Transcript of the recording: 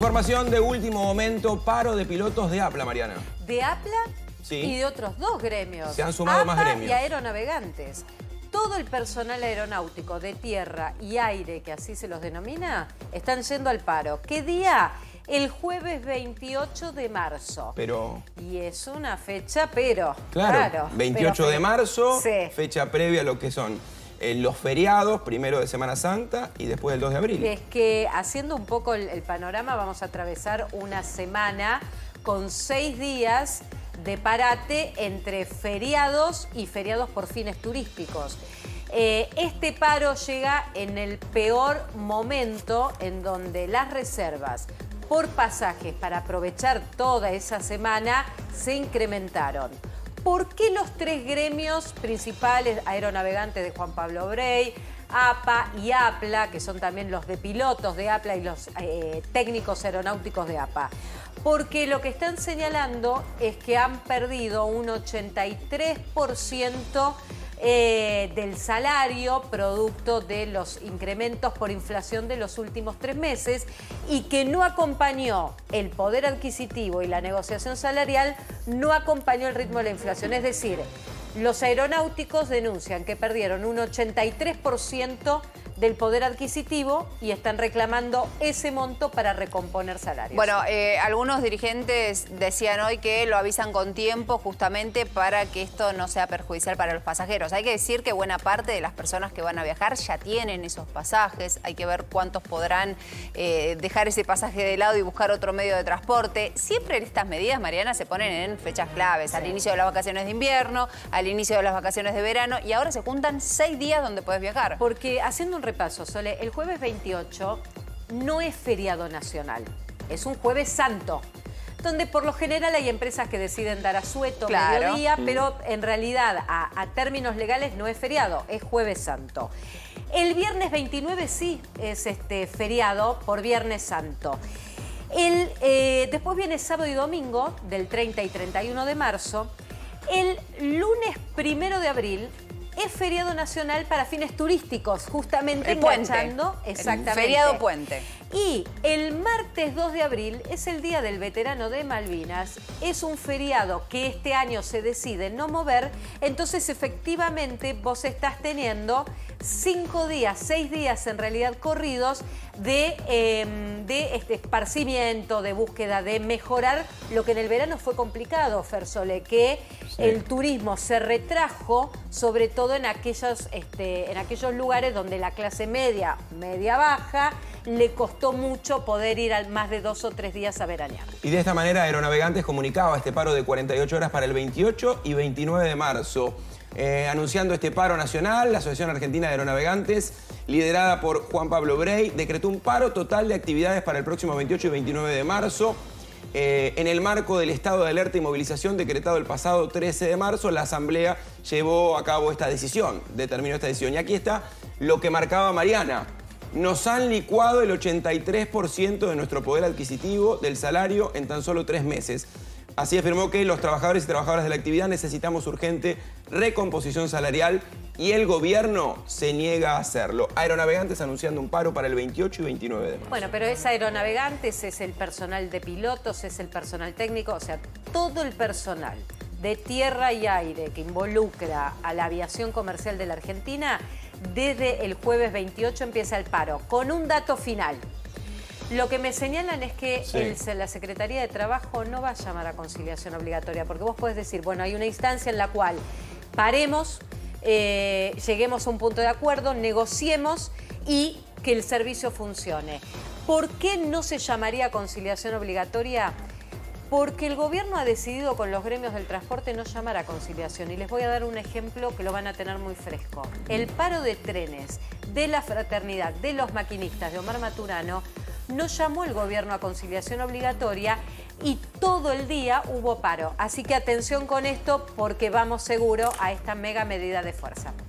Información de último momento, paro de pilotos de APLA, Mariana. De APLA Sí. y de otros dos gremios. Se han sumado más gremios. Y aeronavegantes. Todo el personal aeronáutico de tierra y aire, que así se los denomina, están yendo al paro. ¿Qué día? El jueves 28 de marzo. Pero... Y es una fecha, pero... Claro, 28 de marzo, sí. Fecha previa a lo que son los feriados, primero de Semana Santa y después del 2 de abril. Es que haciendo un poco el panorama, vamos a atravesar una semana con 6 días de parate entre feriados y feriados por fines turísticos. Este paro llega en el peor momento en donde las reservas por pasajes para aprovechar toda esa semana se incrementaron. ¿Por qué los tres gremios principales aeronavegantes de Juan Pablo Brey, APA y APLA, que son también los de pilotos de APLA y los técnicos aeronáuticos de APA? Porque lo que están señalando es que han perdido un 83% del salario producto de los incrementos por inflación de los últimos 3 meses y que no acompañó el poder adquisitivo y la negociación salarial, no acompañó el ritmo de la inflación. Es decir, los aeronáuticos denuncian que perdieron un 83% del poder adquisitivo y están reclamando ese monto para recomponer salarios. Bueno, algunos dirigentes decían hoy que lo avisan con tiempo justamente para que esto no sea perjudicial para los pasajeros. Hay que decir que buena parte de las personas que van a viajar ya tienen esos pasajes. Hay que ver cuántos podrán dejar ese pasaje de lado y buscar otro medio de transporte. Siempre estas medidas, Mariana, se ponen en fechas claves. Sí. Al inicio de las vacaciones de invierno, al inicio de las vacaciones de verano y ahora se juntan 6 días donde puedes viajar. Porque haciendo un repaso, Sole, el jueves 28 no es feriado nacional, es un jueves santo, donde por lo general hay empresas que deciden dar asueto, claro, mediodía, pero en realidad a términos legales no es feriado, es jueves santo. El viernes 29 sí es feriado por Viernes Santo. Después viene sábado y domingo, del 30 y 31 de marzo. El lunes 1 de abril es feriado nacional para fines turísticos, justamente enganchando. Exactamente. El feriado puente. Y el martes 2 de abril es el Día del Veterano de Malvinas. Es un feriado que este año se decide no mover. Entonces, efectivamente, vos estás teniendo 5 días, 6 días en realidad corridos de esparcimiento, de búsqueda, de mejorar lo que en el verano fue complicado, Fersole, que sí, el turismo se retrajo, sobre todo en aquellos lugares donde la clase media, media-baja, le costó mucho poder ir más de 2 o 3 días a veranear. Y de esta manera Aeronavegantes comunicaba este paro de 48 horas para el 28 y 29 de marzo. Anunciando este paro nacional, la Asociación Argentina de Aeronavegantes, liderada por Juan Pablo Brey, decretó un paro total de actividades para el próximo 28 y 29 de marzo. En el marco del estado de alerta y movilización decretado el pasado 13 de marzo, la Asamblea llevó a cabo esta decisión, determinó esta decisión. Y aquí está lo que marcaba Mariana. Nos han licuado el 83% de nuestro poder adquisitivo del salario en tan solo 3 meses. Así afirmó que los trabajadores y trabajadoras de la actividad necesitamos urgente recomposición salarial y el gobierno se niega a hacerlo. Aeronavegantes anunciando un paro para el 28 y 29 de marzo. Bueno, pero es Aeronavegantes, es el personal de pilotos, es el personal técnico, o sea, todo el personal de tierra y aire que involucra a la aviación comercial de la Argentina, desde el jueves 28 empieza el paro, con un dato final. Lo que me señalan es que sí, la Secretaría de Trabajo no va a llamar a conciliación obligatoria, porque vos podés decir, bueno, hay una instancia en la cual paremos, lleguemos a un punto de acuerdo, negociemos y que el servicio funcione. ¿Por qué no se llamaría a conciliación obligatoria? Porque el gobierno ha decidido con los gremios del transporte no llamar a conciliación. Y les voy a dar un ejemplo que lo van a tener muy fresco. El paro de trenes de la fraternidad de los maquinistas de Omar Maturano no llamó el gobierno a conciliación obligatoria y todo el día hubo paro. Así que atención con esto porque vamos seguro a esta mega medida de fuerza.